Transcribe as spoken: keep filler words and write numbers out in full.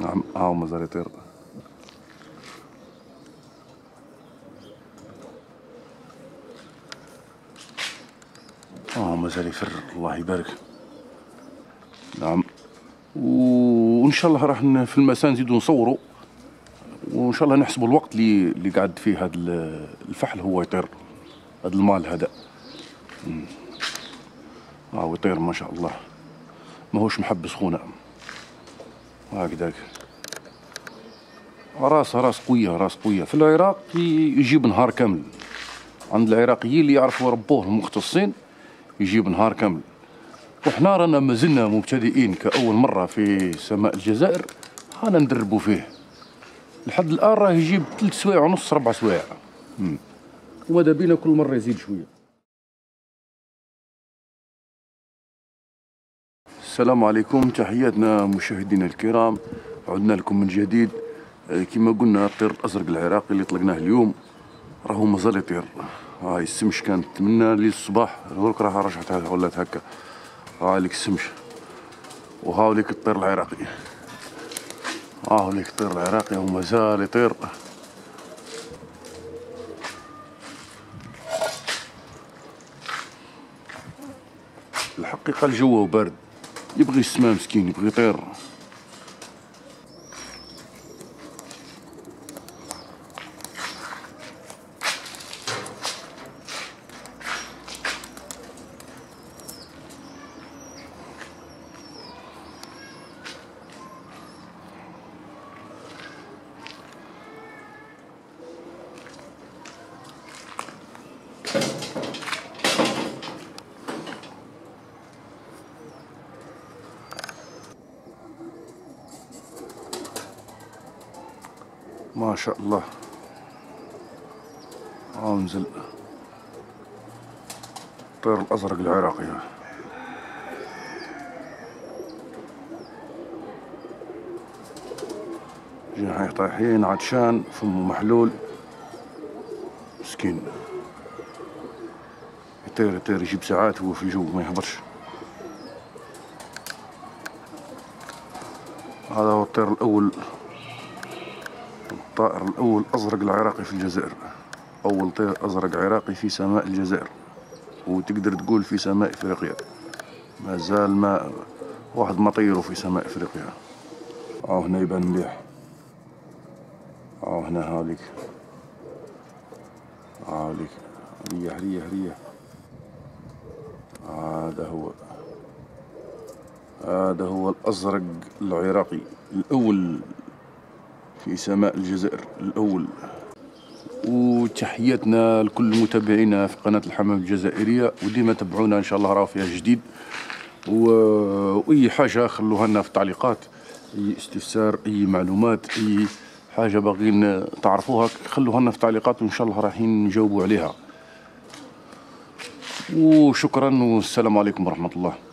نعم هاو مازال يطير. اه مازال يفر، الله يبارك. نعم، وان شاء الله راح في المساء نزيدو نصوروا، وان شاء الله نحسبوا الوقت اللي اللي قعد فيه هذا الفحل هو يطير، هذا المال هذا. اه يطير ما شاء الله، ماهوش محبس خونا هكذاك. راس راس قويه، راس قويه. في العراق يجيب نهار كامل، عند العراقيين اللي يعرفوا يربوه المختصين يجيب نهار كامل. وحنا رانا مازلنا مبتدئين كأول مرة في سماء الجزائر، هانا ندربوا فيه. لحد الآن راه يجيب ثلاث سوايع ونص، ربع سوايع، وماذا بينا كل مرة يزيد شوية. السلام عليكم، تحياتنا مشاهدينا الكرام، عدنا لكم من جديد. كما قلنا الطير الأزرق العراقي اللي طلقناه اليوم راهو مازال يطير. هاي السمش كانت منا ليل الصباح، هورك راها رجعت ولات هكا. هاي ليك السمش، وهاو ليك الطير العراقي. هاو ليك الطير العراقي ومازال يطير. الحقيقة الجو بارد، يبغي السما مسكين، يبغي يطير. ما شاء الله. ها نزل الطير الأزرق العراقي. جناحيه طايحين، عطشان، فمه محلول، مسكين. يطير يطير يجيب ساعات هو في الجو ما يهبطش. هذا هو الطير الأول، الطائر الأول أزرق العراقي في الجزائر. أول طير أزرق عراقي في سماء الجزائر، وتقدر تقول في سماء إفريقيا. مازال ما واحد ما طيروا في سماء إفريقيا. هاو هنا يبان مليح. هاو هنا هاوليك، هاوليك ريح ريح ريح. هذا هو، هذا هو الأزرق العراقي الأول في سماء الجزائر الأول. وتحياتنا لكل متابعينا في قناة الحمام الجزائرية، وديما تابعونا إن شاء الله راه فيها جديد. وأي حاجة خلوها لنا في التعليقات، أي استفسار، أي معلومات، أي حاجة باغيين تعرفوها خلوها لنا في التعليقات، وإن شاء الله رايحين نجاوبوا عليها. وشكرا والسلام عليكم ورحمة الله.